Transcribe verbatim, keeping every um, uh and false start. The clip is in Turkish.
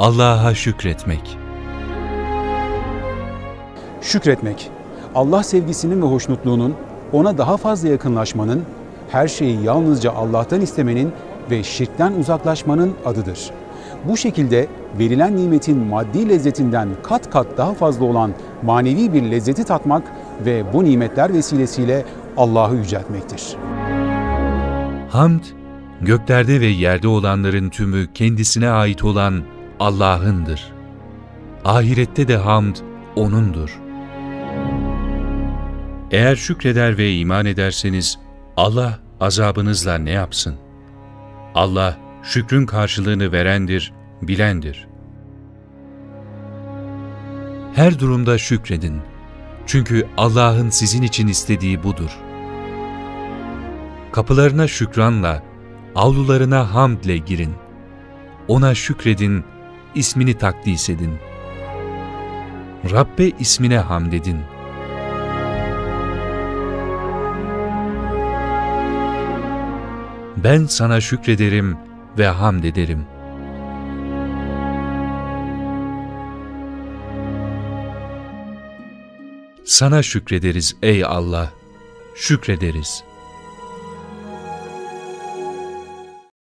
Allah'a şükretmek. Şükretmek, Allah sevgisinin ve hoşnutluğunun, ona daha fazla yakınlaşmanın, her şeyi yalnızca Allah'tan istemenin ve şirkten uzaklaşmanın adıdır. Bu şekilde verilen nimetin maddi lezzetinden kat kat daha fazla olan manevi bir lezzeti tatmak ve bu nimetler vesilesiyle Allah'ı yüceltmektir. Hamd, göklerde ve yerde olanların tümü kendisine ait olan Allah'ındır. Ahirette de hamd O'nundur. Eğer şükreder ve iman ederseniz, Allah azabınızla ne yapsın? Allah, şükrün karşılığını verendir, bilendir. Her durumda şükredin. Çünkü Allah'ın sizin için istediği budur. Kapılarına şükranla, avlularına hamdle girin. Ona şükredin, ismini takdis edin. Rabbe ismine hamd edin. Ben sana şükrederim ve hamd ederim. Sana şükrederiz ey Allah, şükrederiz.